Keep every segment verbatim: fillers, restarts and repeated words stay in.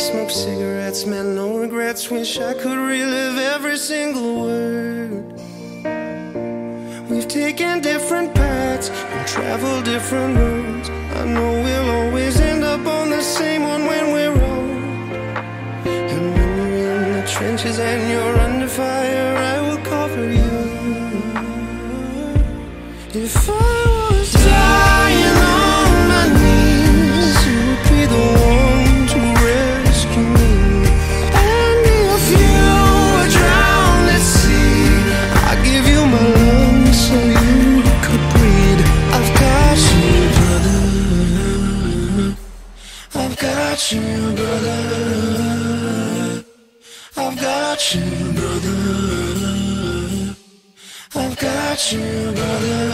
smoke cigarettes, man, no regrets. Wish I could relive every single word. We've taken different paths and traveled different roads. I know we'll always end up on the same one when we're old. And when you're in the trenches and you're under fire, I will cover you. If I was dying on my knees, you would be the one to rescue me. And if you were drowned at sea, I'd give you my lungs so you could breathe. I've got you, brother. I've got you, brother. I've got you, brother. I've got you, brother.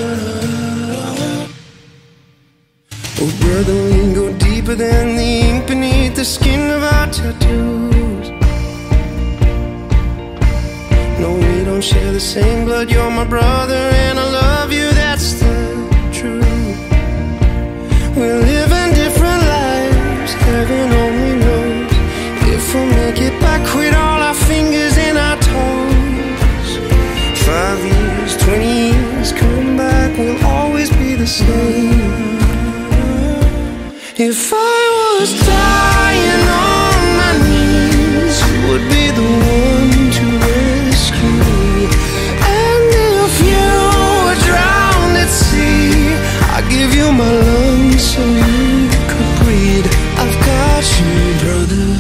Oh, brother, we go deeper than the ink beneath the skin of our tattoos. No, we don't share the same blood. You're my brother and I love you, that's the truth. We're living different lives, heaven only knows if we'll make it back with all our fingers and our toes. Five years, twenty years, come back, we'll always be the same. If I was dying on my knees, you would be the one to rescue me. And if you were drowned at sea, I'd give you my lungs so you could breathe. I've got you, brother.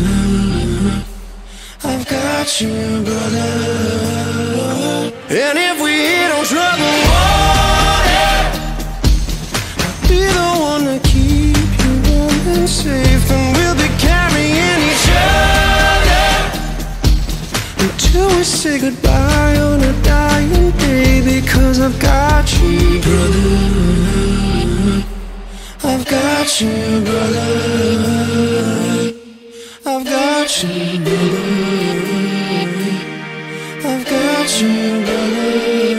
I've got you, brother. And if we hit on trouble water, I'll be the one to keep you warm and safe. And we'll be carrying each other until we say goodbye on a dying day. Because I've got you, brother. I've got you, brother. I've got you, brother. I've got you, brother.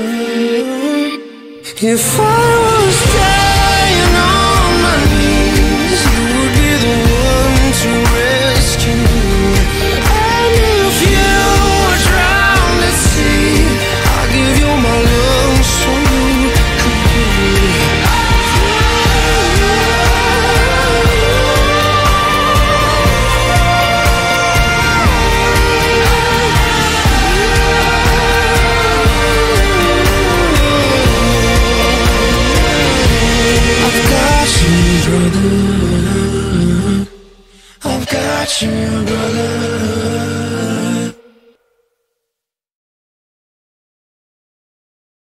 If I was dying on my knees, you would be the one to rescue me. And if you were drowned at sea, I'll give you my lungs so you could breathe. Brother, I've got you, brother.